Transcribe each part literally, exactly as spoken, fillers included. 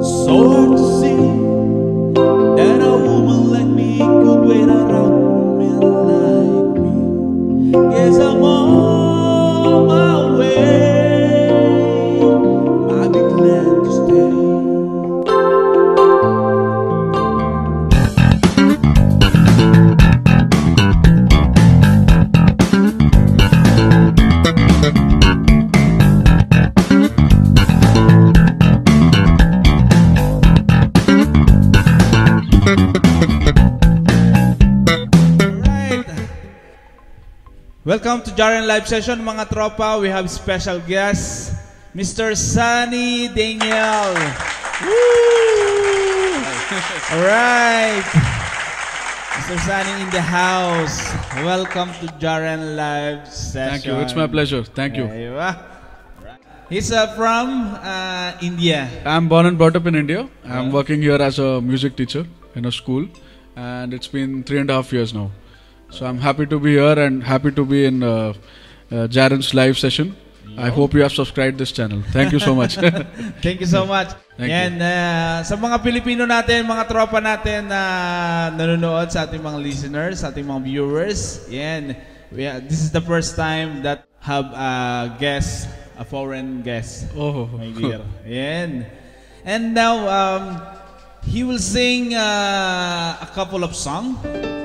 So hard to see that a woman like me could wait around men like me. Guess I'm on my way. I'll be glad to stay. Welcome to Jaren Live Session, mga tropa. We have special guest, Mister Sunny Daniel. Woo! Alright. Mister Sunny in the house. Welcome to Jaren Live Session. Thank you. It's my pleasure. Thank you. He's uh, from uh, India. I'm born and brought up in India. I'm working here as a music teacher in a school, and it's been three and a half years now. So I'm happy to be here and happy to be in uh, uh, Jaren's live session. Yo. I hope you have subscribed this channel. Thank you so much. Thank you so much. Thank Yan, you. Uh, sa mga Pilipino natin, mga tropa natin na uh, nanonood, sa ating mga listeners, sa ating mga viewers, yan, we, uh, this is the first time that have a guest, a foreign guest. Oh, my dear. Yan. And now, um, he will sing uh, a couple of songs.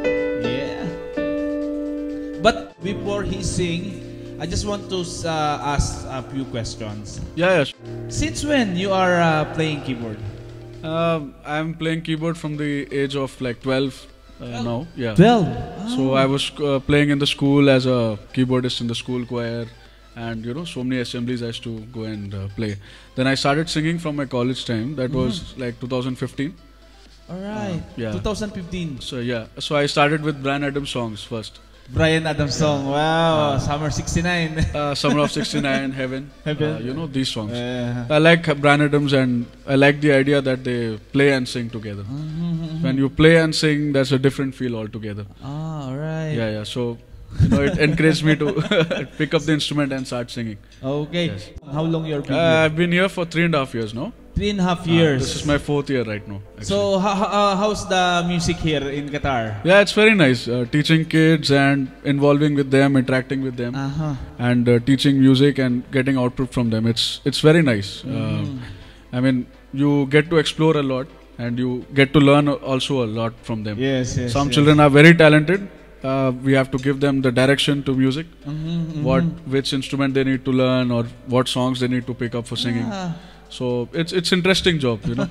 But before he sing, I just want to uh, ask a few questions. Yeah, yeah. Since when you are uh, playing keyboard? Uh, I'm playing keyboard from the age of like twelve uh, now. Yeah. twelve? So oh. I was uh, playing in the school as a keyboardist in the school choir, and you know, so many assemblies I used to go and uh, play. Then I started singing from my college time. That mm-hmm. was like two thousand fifteen. Alright. Uh, yeah. twenty fifteen. So yeah. So I started with Bryan Adams songs first. Bryan Adams song, wow, uh, Summer sixty-nine. uh, Summer of sixty-nine, Heaven, Heaven. Uh, you know these songs. Uh, I like Bryan Adams, and I like the idea that they play and sing together. Mm-hmm. When you play and sing, that's a different feel altogether. Ah, alright. Yeah, yeah, so you know, it encouraged me to pick up the instrument and start singing. Okay. Yes. How long you're been uh, here? I've been here for three and a half years now. Three and a half years. Uh, this is my fourth year right now. Actually. So, how, uh, how's the music here in Qatar? Yeah, it's very nice. Uh, teaching kids and involving with them, interacting with them, uh-huh. and uh, teaching music and getting output from them. It's it's very nice. Mm. Uh, I mean, you get to explore a lot, and you get to learn also a lot from them. Yes, yes. Some yes. children are very talented. Uh, we have to give them the direction to music, mm-hmm, mm-hmm. what which instrument they need to learn or what songs they need to pick up for singing. Yeah. So it's it's interesting job, you know,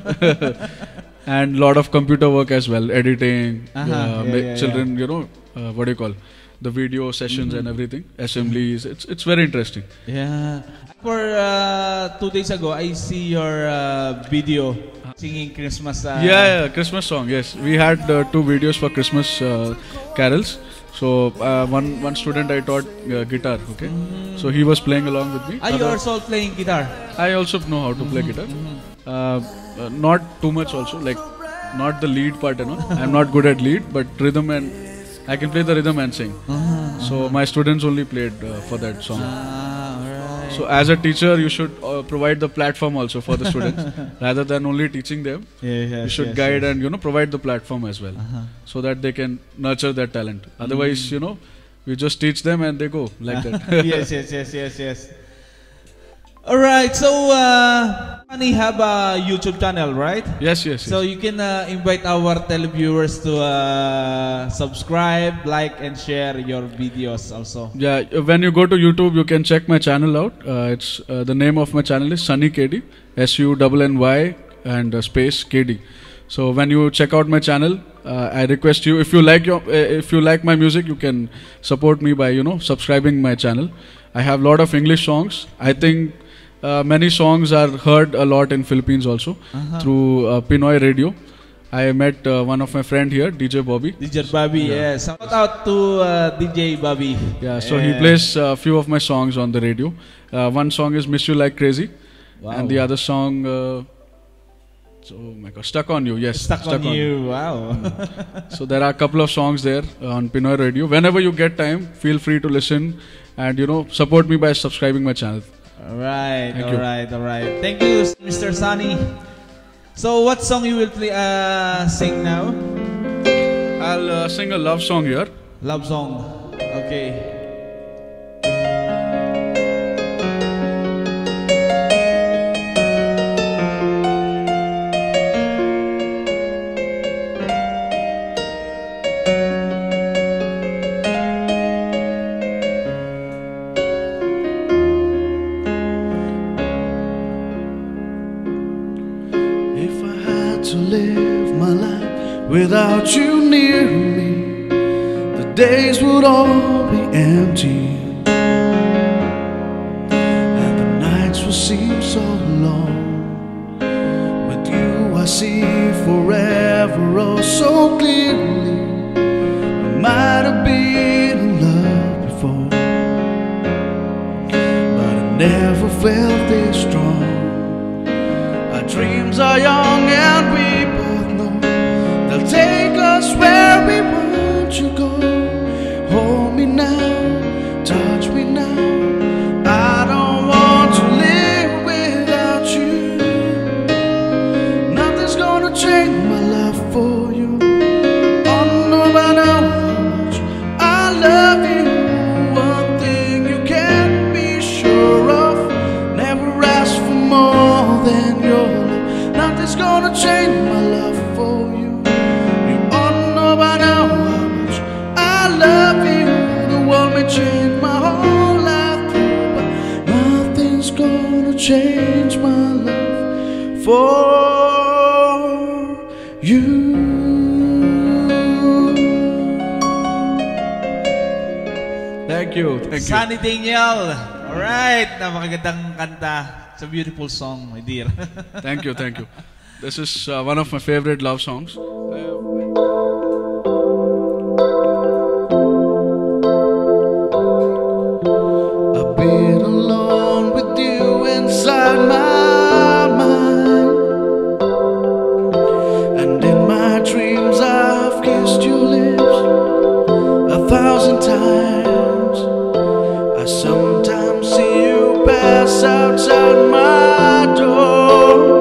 and lot of computer work as well, editing, uh-huh. uh, yeah, yeah, children, yeah. you know, uh, what do you call, the video sessions mm-hmm. and everything, assemblies. It's it's very interesting. Yeah. For uh, two days ago, I see your uh, video singing Christmas. Uh, yeah, yeah, Christmas song. Yes, we had uh, two videos for Christmas uh, carols. So uh, one one student I taught uh, guitar. Okay, mm-hmm. so he was playing along with me. Are you also playing guitar? I also know how to mm-hmm. play guitar. Mm-hmm. uh, uh, not too much also, like not the lead part, you know. I'm not good at lead, but rhythm, and I can play the rhythm and sing. Uh-huh. So my students only played uh, for that song. Ah, right. So as a teacher, you should uh, provide the platform also for the students, rather than only teaching them. Yeah, yes, you should yes, guide yes. and you know provide the platform as well, uh-huh. so that they can nurture their talent. Otherwise, mm. you know, we just teach them and they go like that. yes, yes, yes, yes, yes. All right, so uh, you have a YouTube channel, right? Yes, yes. So yes. you can uh, invite our televiewers to uh, subscribe, like, and share your videos also. Yeah, when you go to YouTube, you can check my channel out. Uh, it's uh, the name of my channel is Sunny K D, S U N N Y and uh, space K D. So when you check out my channel, uh, I request you, if you like your, uh, if you like my music, you can support me by you know subscribing my channel. I have a lot of English songs. I think. Uh, many songs are heard a lot in Philippines also uh-huh. through uh, Pinoy radio. I met uh, one of my friend here, D J Bobby. D J Bobby, yeah. yes. Shout out to uh, D J Bobby. Yeah, so yeah. he plays a uh, few of my songs on the radio. Uh, one song is Miss You Like Crazy. Wow. And the other song, uh, so, oh my God, Stuck on You. Yes, Stuck, Stuck on, on You. You. Wow. Mm. So there are a couple of songs there uh, on Pinoy radio. Whenever you get time, feel free to listen and you know support me by subscribing my channel. All right, Thank all you. right, all right. Thank you, Mister Sunny. So what song you will play, uh, sing now? I'll uh, sing a love song here. Love song. Okay. If I had to live my life without you near me, the days would all be empty, and the nights would seem so long. With you I see forever oh so clearly. I might have been in love before, but I never felt this strong. Our dreams are young and we both know they'll take us where we want to go. Hold me now, touch me now. I don't want to live without you. Nothing's gonna change my love for you. Oh, no matter how much I love you, one thing you can be sure of: never ask for more than your love. Nothing's gonna change my love for you. You ought to know by now how much I love you. The world may change my whole life through, but nothing's gonna change my love for you. Thank you, thank you. Sunny Daniel. Alright, napakagandang kanta. It's a beautiful song, my dear. Thank you, thank you. This is uh, one of my favorite love songs. I've been alone with you inside my mind, and in my dreams I've kissed your lips a thousand times. I sometimes see you pass outside my door.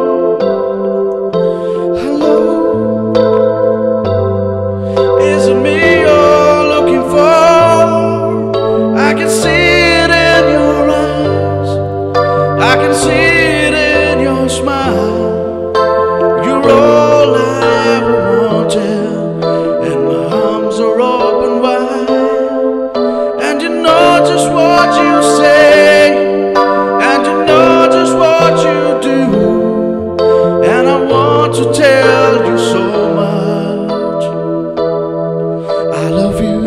To tell you so much, I love you.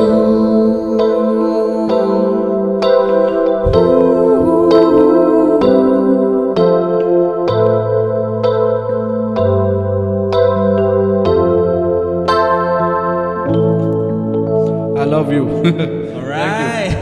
I love you. All right.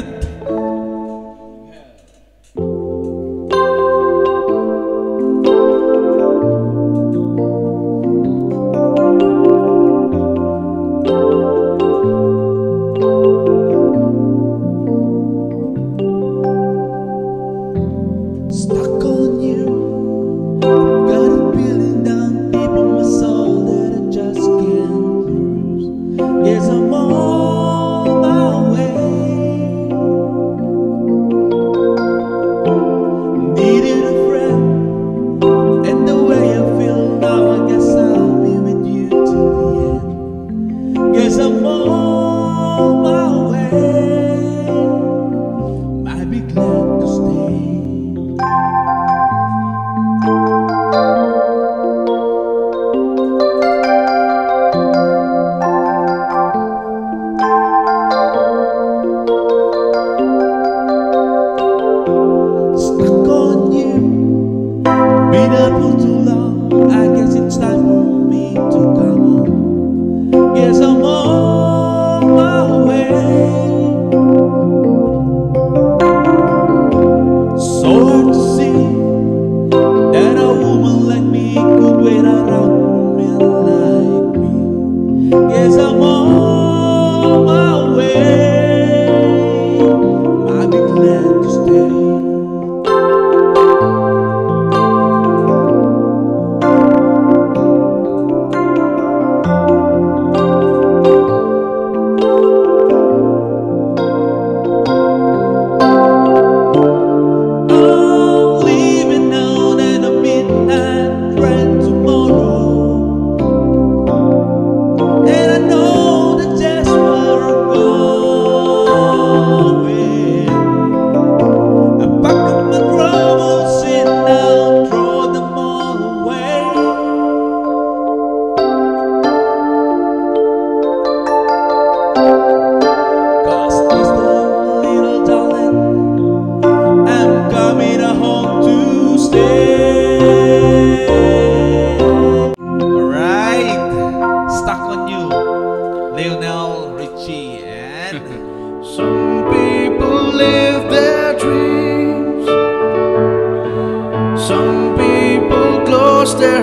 Stuck on you, got a feeling down deep in my soul that I just can't lose. Yes, I'm on my way.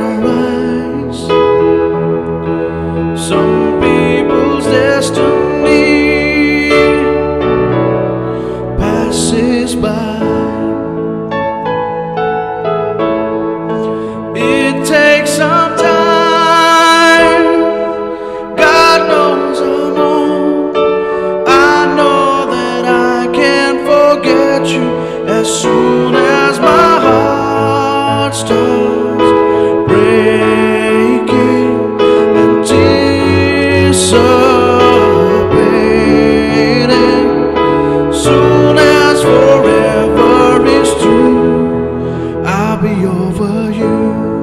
their eyes. Some people's destiny passes by. It takes some time. God knows I know. I know that I can't forget you as soon as my heart starts breaking and dissipating. Soon as forever is through, I'll be over you.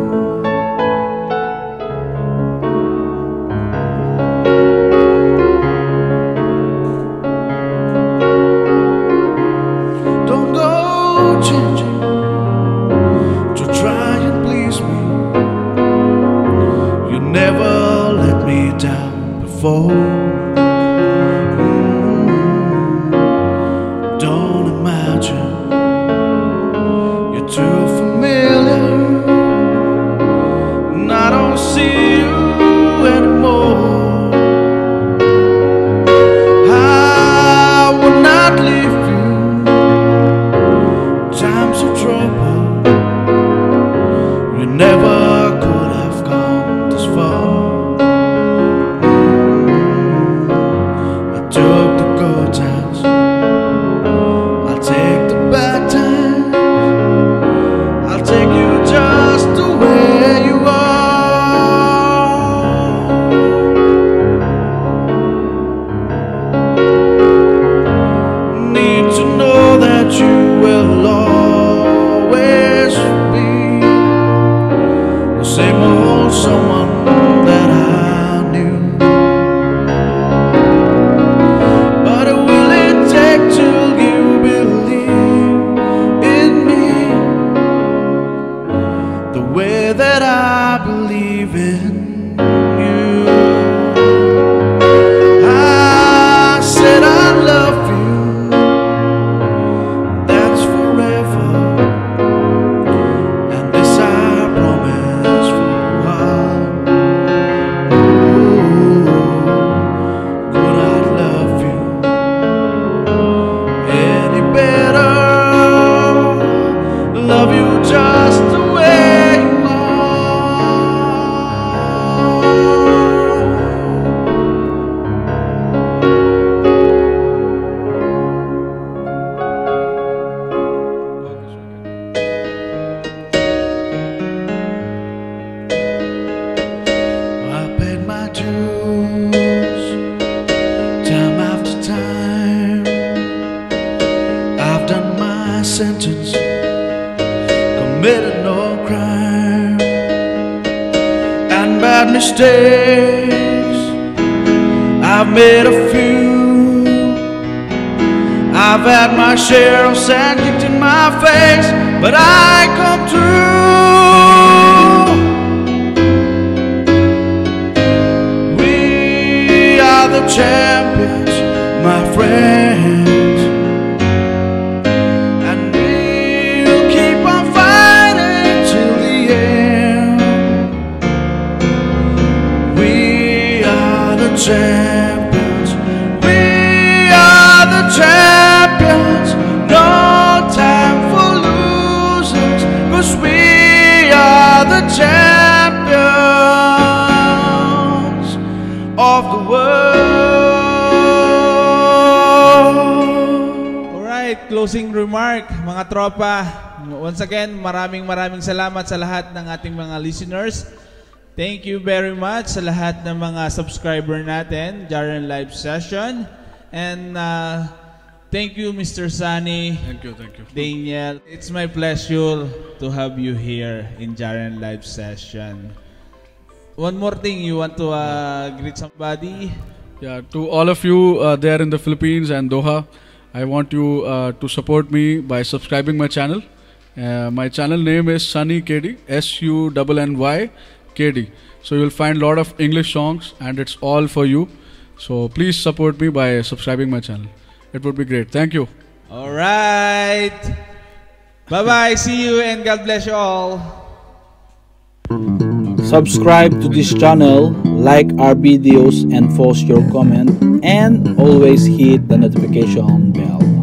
Don't go changing to try and please me. You never let me down before. Mm, Don't imagine you're too familiar, and I don't see you anymore. I will not leave you times of trouble. We never could have gone this far. Mm, I took the good times, I'll take the bad times. I'll take you just the way you are. Need to know that you will always be the same old someone that I knew. But will it take till you believe in me the way that I believe in you? I said I love you, that's forever, and this I promise from my heart. Ooh, could I love you any better? Love you just the way you I paid my dues time after time. I've done my sentence, committed no crime, and bad mistakes I've made a few. I've had my share of sand kicked in my face, but I come through. We are the champions, my friends, and we'll keep on fighting till the end. We are the champions, we are the champions. No time for losers, 'cause we are the champions of the world. Alright, closing remark, mga tropa. Once again, maraming maraming salamat sa lahat ng ating mga listeners. Thank you very much sa lahat ng mga subscriber natin, Jaren Live Session. And uh, thank you, Mister Sunny. Thank you, thank you. Daniel, it's my pleasure to have you here in Jaren Live Session. One more thing, you want to uh, greet somebody? Yeah, to all of you uh, there in the Philippines and Doha, I want you uh, to support me by subscribing my channel. Uh, my channel name is Sunny K D, S U N N Y K D. So you'll find a lot of English songs, and it's all for you. So please support me by subscribing my channel. It would be great. Thank you. All right. Bye-bye. See you and God bless you all. Subscribe to this channel, like our videos and post your comment, and always hit the notification bell.